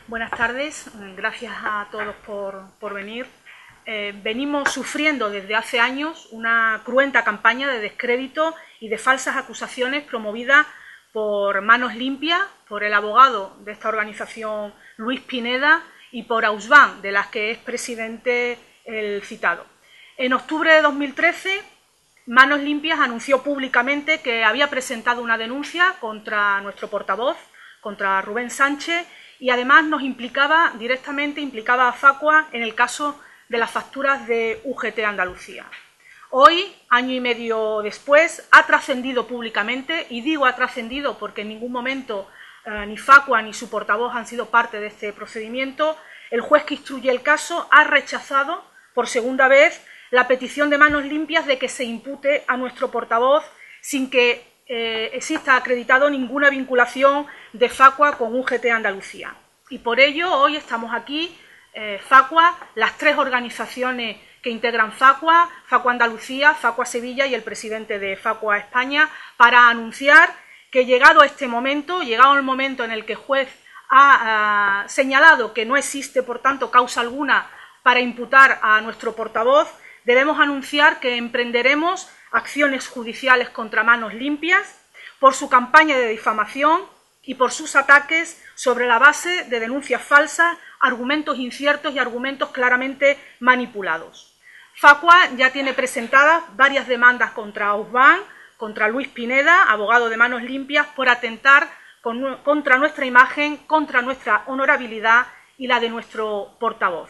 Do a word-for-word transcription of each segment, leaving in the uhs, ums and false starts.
Buenas tardes, gracias a todos por, por venir. Eh, venimos sufriendo desde hace años una cruenta campaña de descrédito y de falsas acusaciones promovida por Manos Limpias, por el abogado de esta organización Luis Pineda y por Ausban, de las que es presidente el citado. En octubre de dos mil trece, Manos Limpias anunció públicamente que había presentado una denuncia contra nuestro portavoz, contra Rubén Sánchez, y además nos implicaba directamente, implicaba a Facua en el caso de las facturas de U G T Andalucía. Hoy, año y medio después, ha trascendido públicamente, y digo ha trascendido porque en ningún momento eh, ni Facua ni su portavoz han sido parte de este procedimiento. El juez que instruye el caso ha rechazado por segunda vez la petición de Manos Limpias de que se impute a nuestro portavoz sin que eh, exista acreditado ninguna vinculación de Facua con U G T Andalucía. Y por ello hoy estamos aquí, eh, Facua, las tres organizaciones que integran Facua, Facua Andalucía, Facua Sevilla y el presidente de Facua España, para anunciar que llegado este momento, llegado el momento en el que el juez ha uh, señalado que no existe, por tanto, causa alguna para imputar a nuestro portavoz, debemos anunciar que emprenderemos acciones judiciales contra Manos Limpias por su campaña de difamación y por sus ataques sobre la base de denuncias falsas, argumentos inciertos y argumentos claramente manipulados. Facua ya tiene presentadas varias demandas contra Ausban, contra Luis Pineda, abogado de Manos Limpias, por atentar con, contra nuestra imagen, contra nuestra honorabilidad y la de nuestro portavoz.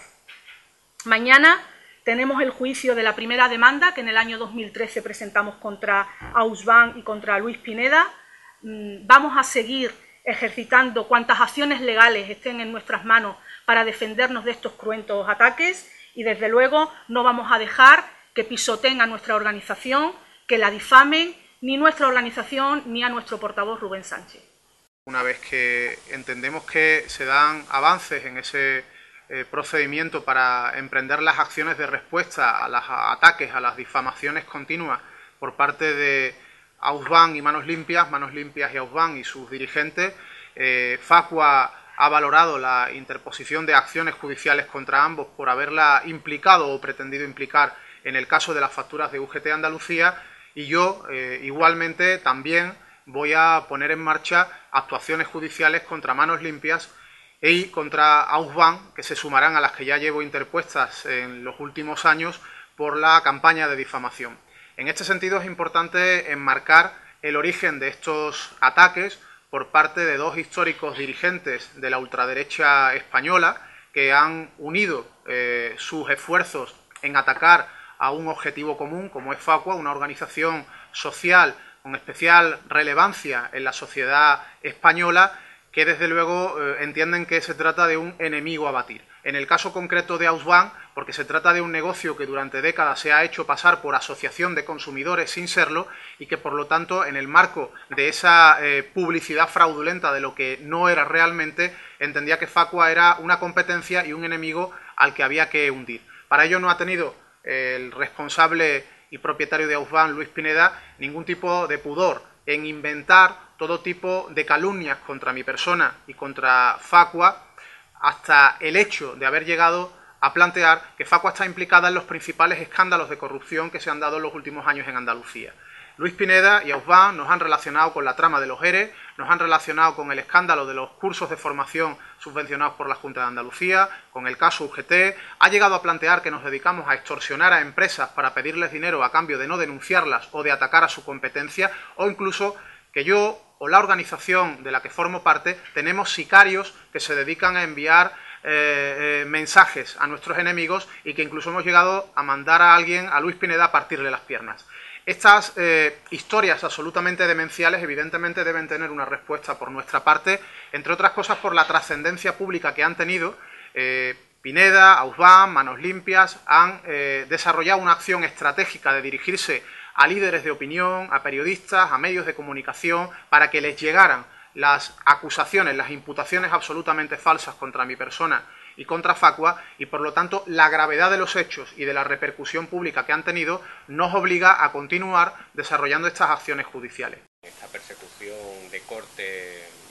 Mañana tenemos el juicio de la primera demanda que en el año dos mil trece presentamos contra Ausban y contra Luis Pineda. Vamos a seguir ejercitando cuantas acciones legales estén en nuestras manos para defendernos de estos cruentos ataques y, desde luego, no vamos a dejar que pisoteen a nuestra organización, que la difamen, ni nuestra organización ni a nuestro portavoz Rubén Sánchez. Una vez que entendemos que se dan avances en ese eh, procedimiento para emprender las acciones de respuesta a los ataques, a las difamaciones continuas por parte de Ausban y Manos Limpias, Manos Limpias y Ausban y sus dirigentes, eh, Facua ha valorado la interposición de acciones judiciales contra ambos por haberla implicado o pretendido implicar en el caso de las facturas de U G T Andalucía, y yo eh, igualmente también voy a poner en marcha actuaciones judiciales contra Manos Limpias y contra Ausban, que se sumarán a las que ya llevo interpuestas en los últimos años por la campaña de difamación. En este sentido es importante enmarcar el origen de estos ataques por parte de dos históricos dirigentes de la ultraderecha española que han unido eh, sus esfuerzos en atacar a un objetivo común como es Facua, una organización social con especial relevancia en la sociedad española, que desde luego eh, entienden que se trata de un enemigo a batir. En el caso concreto de Ausban, porque se trata de un negocio que durante décadas se ha hecho pasar por asociación de consumidores sin serlo y que, por lo tanto, en el marco de esa eh, publicidad fraudulenta de lo que no era realmente, entendía que Facua era una competencia y un enemigo al que había que hundir. Para ello no ha tenido eh, el responsable y propietario de Ausban, Luis Pineda, ningún tipo de pudor en inventar todo tipo de calumnias contra mi persona y contra Facua, hasta el hecho de haber llegado a plantear que Facua está implicada en los principales escándalos de corrupción que se han dado en los últimos años en Andalucía. Luis Pineda y Ausban nos han relacionado con la trama de los E R E, nos han relacionado con el escándalo de los cursos de formación subvencionados por la Junta de Andalucía, con el caso U G T, ha llegado a plantear que nos dedicamos a extorsionar a empresas para pedirles dinero a cambio de no denunciarlas o de atacar a su competencia, o incluso que yo o la organización de la que formo parte tenemos sicarios que se dedican a enviar eh, eh, mensajes a nuestros enemigos y que incluso hemos llegado a mandar a alguien, a Luis Pineda, a partirle las piernas. Estas eh, historias absolutamente demenciales evidentemente deben tener una respuesta por nuestra parte, entre otras cosas por la trascendencia pública que han tenido. Eh, Pineda, Ausban, Manos Limpias han eh, desarrollado una acción estratégica de dirigirse a líderes de opinión, a periodistas, a medios de comunicación, para que les llegaran las acusaciones, las imputaciones absolutamente falsas contra mi persona y contra Facua, y por lo tanto la gravedad de los hechos y de la repercusión pública que han tenido nos obliga a continuar desarrollando estas acciones judiciales. Esta persecución de corte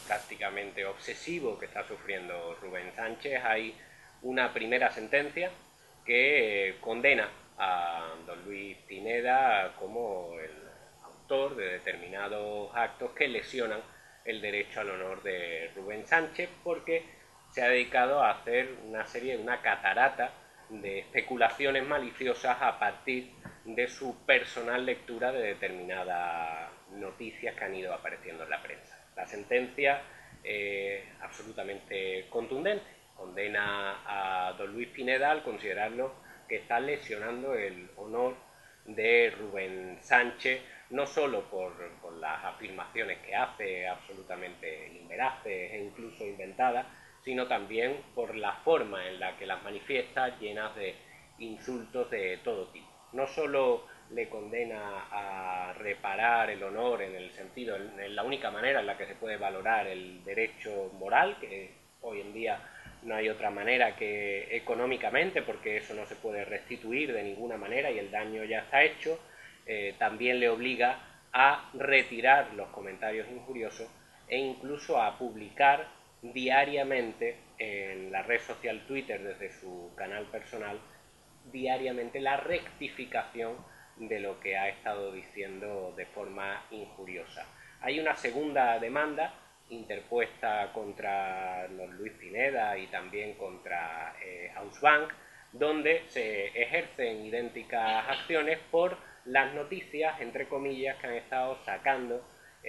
prácticamente obsesivo que está sufriendo Rubén Sánchez, hay una primera sentencia que condena a don Luis Pineda como el autor de determinados actos que lesionan el derecho al honor de Rubén Sánchez, porque se ha dedicado a hacer una serie, una catarata de especulaciones maliciosas a partir de su personal lectura de determinadas noticias que han ido apareciendo en la prensa. La sentencia es eh, absolutamente contundente, condena a don Luis Pineda al considerarlo que está lesionando el honor de Rubén Sánchez, no solo por, por las afirmaciones que hace absolutamente inveraces e incluso inventadas, sino también por la forma en la que las manifiesta, llenas de insultos de todo tipo. No solo le condena a reparar el honor en el sentido, en la única manera en la que se puede valorar el derecho moral, que hoy en día no hay otra manera que económicamente, porque eso no se puede restituir de ninguna manera y el daño ya está hecho, eh, también le obliga a retirar los comentarios injuriosos e incluso a publicar diariamente en la red social Twitter, desde su canal personal, diariamente la rectificación de lo que ha estado diciendo de forma injuriosa. Hay una segunda demanda interpuesta contra don Luis Pineda y también contra eh, Ausbank, donde se ejercen idénticas acciones por las noticias, entre comillas, que han estado sacando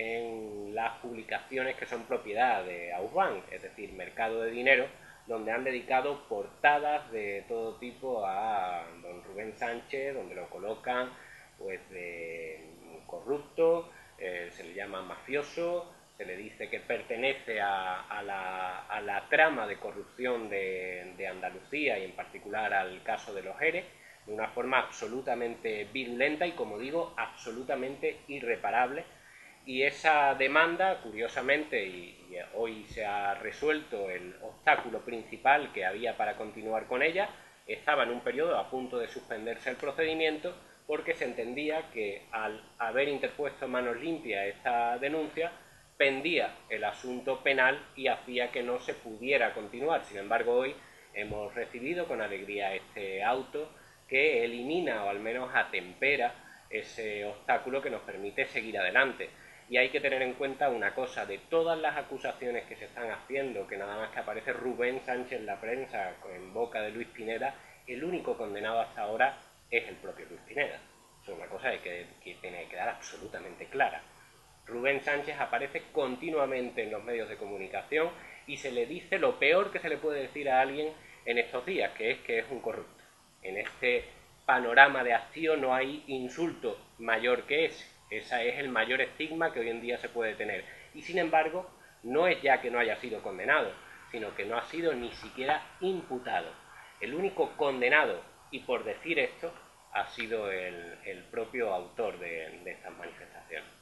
en las publicaciones que son propiedad de Ausbank, es decir, Mercado de Dinero, donde han dedicado portadas de todo tipo a don Rubén Sánchez, donde lo colocan pues de corrupto, eh, se le llama mafioso, se le dice que pertenece a, a, la, a la trama de corrupción de, de Andalucía y en particular al caso de los ERE, de una forma absolutamente virulenta y, como digo, absolutamente irreparable. Y esa demanda, curiosamente, y, y hoy se ha resuelto el obstáculo principal que había para continuar con ella, estaba en un periodo a punto de suspenderse el procedimiento porque se entendía que al haber interpuesto en manos limpias esta denuncia, pendía el asunto penal y hacía que no se pudiera continuar. Sin embargo, hoy hemos recibido con alegría este auto que elimina o al menos atempera ese obstáculo que nos permite seguir adelante. Y hay que tener en cuenta una cosa: de todas las acusaciones que se están haciendo, que nada más que aparece Rubén Sánchez en la prensa en boca de Luis Pineda, el único condenado hasta ahora es el propio Luis Pineda. Eso es una cosa que, que tiene que quedar absolutamente clara. Rubén Sánchez aparece continuamente en los medios de comunicación y se le dice lo peor que se le puede decir a alguien en estos días, que es que es un corrupto. En este panorama de acción no hay insulto mayor que ese. Ese es el mayor estigma que hoy en día se puede tener. Y sin embargo, no es ya que no haya sido condenado, sino que no ha sido ni siquiera imputado. El único condenado, y por decir esto, ha sido el, el propio autor de, de estas manifestaciones.